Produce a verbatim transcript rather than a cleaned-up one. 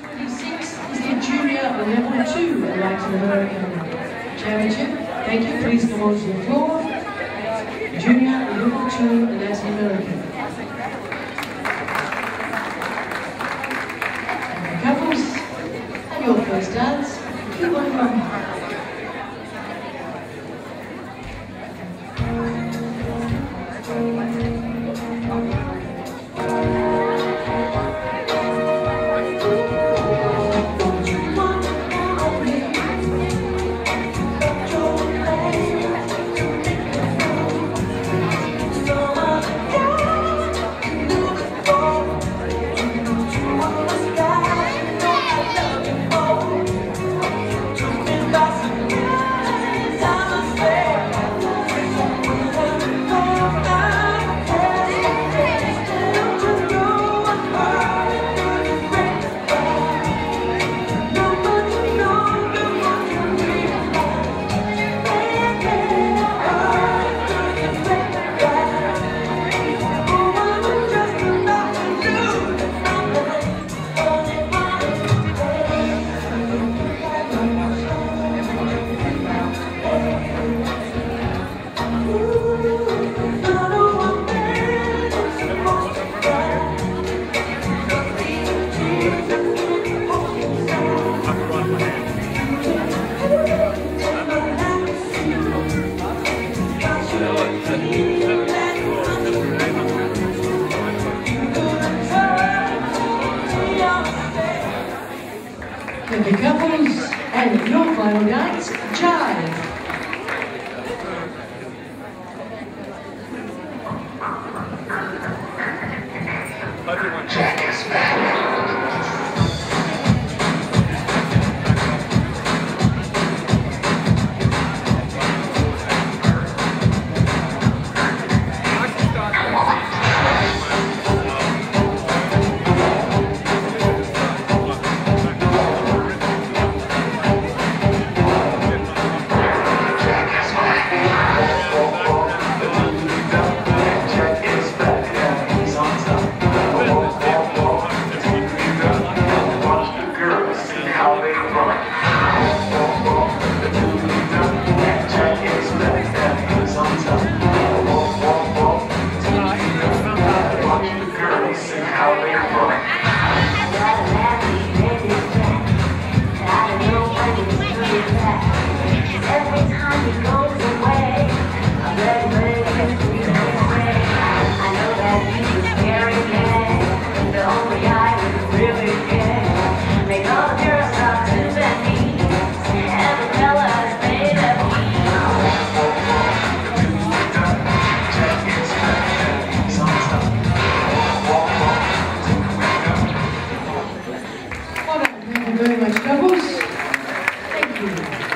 twenty-six is the Junior Level two Latin American Championship. Thank you. Please come on to the floor. Junior Level two Latin American. And the couples, and your first dance, keep on coming. The couples and your final dance, Jive. Everyone check his back. Thank you very much, couples. Thank you.